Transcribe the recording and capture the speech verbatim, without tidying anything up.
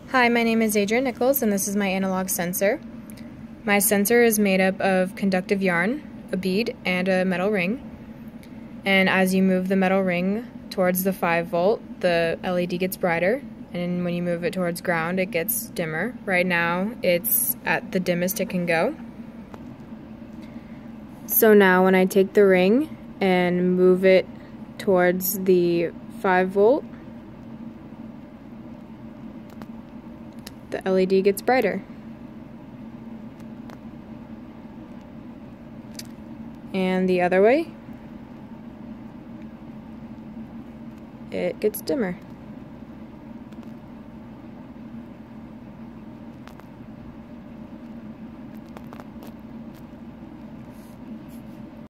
Hi, my name is Adrienne Nichols and this is my analog sensor. My sensor is made up of conductive yarn, a bead, and a metal ring. And as you move the metal ring towards the five volt, the L E D gets brighter, and when you move it towards ground, it gets dimmer. Right now, it's at the dimmest it can go. So now when I take the ring and move it towards the five volt, the L E D gets brighter. And the other way, it gets dimmer.